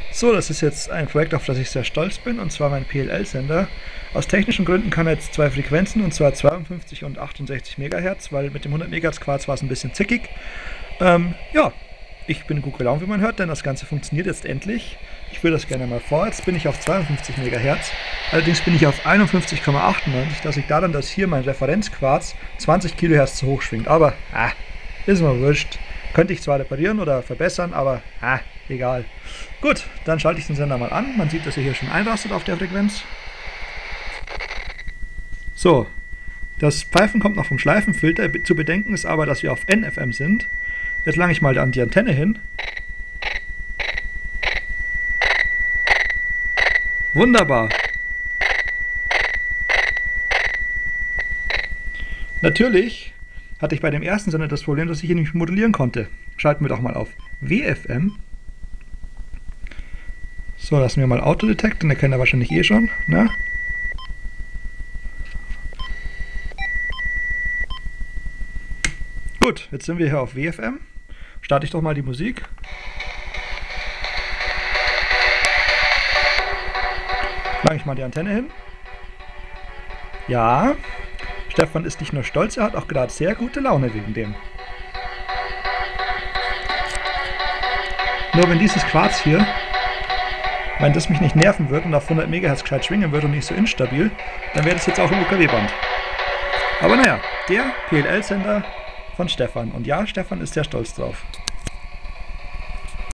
So, das ist jetzt ein Projekt, auf das ich sehr stolz bin, und zwar mein PLL-Sender. Aus technischen Gründen kann er jetzt zwei Frequenzen, und zwar 52 und 68 MHz, weil mit dem 100 MHz Quarz war es ein bisschen zickig. Ja, ich bin gut gelaunt, wie man hört, denn das Ganze funktioniert jetzt endlich. Ich führe das gerne mal vor. Jetzt bin ich auf 52 MHz, allerdings bin ich auf 51,98. Das liegt daran, dass hier mein Referenzquarz 20 kHz zu hoch schwingt. Aber, ist mir wurscht. Könnte ich zwar reparieren oder verbessern, aber egal. Gut, dann schalte ich den Sender mal an. Man sieht, dass er hier schon einrastet auf der Frequenz. So, das Pfeifen kommt noch vom Schleifenfilter. Zu bedenken ist aber, dass wir auf NFM sind. Jetzt lange ich mal an die Antenne hin. Wunderbar. Natürlich hatte ich bei dem ersten Sender das Problem, dass ich ihn nicht modulieren konnte. Schalten wir doch mal auf WFM. So, lassen wir mal Autodetect, den erkennt er wahrscheinlich eh schon, ne? Gut, jetzt sind wir hier auf WFM. Starte ich doch mal die Musik. Lange ich mal die Antenne hin. Ja, Stefan ist nicht nur stolz, er hat auch gerade sehr gute Laune wegen dem. Nur wenn dieses Quarz hier, wenn das mich nicht nerven wird und auf 100 MHz gescheit schwingen wird und nicht so instabil, dann wäre das jetzt auch im UKW-Band. Aber naja, der PLL-Sender von Stefan. Und ja, Stefan ist sehr stolz drauf.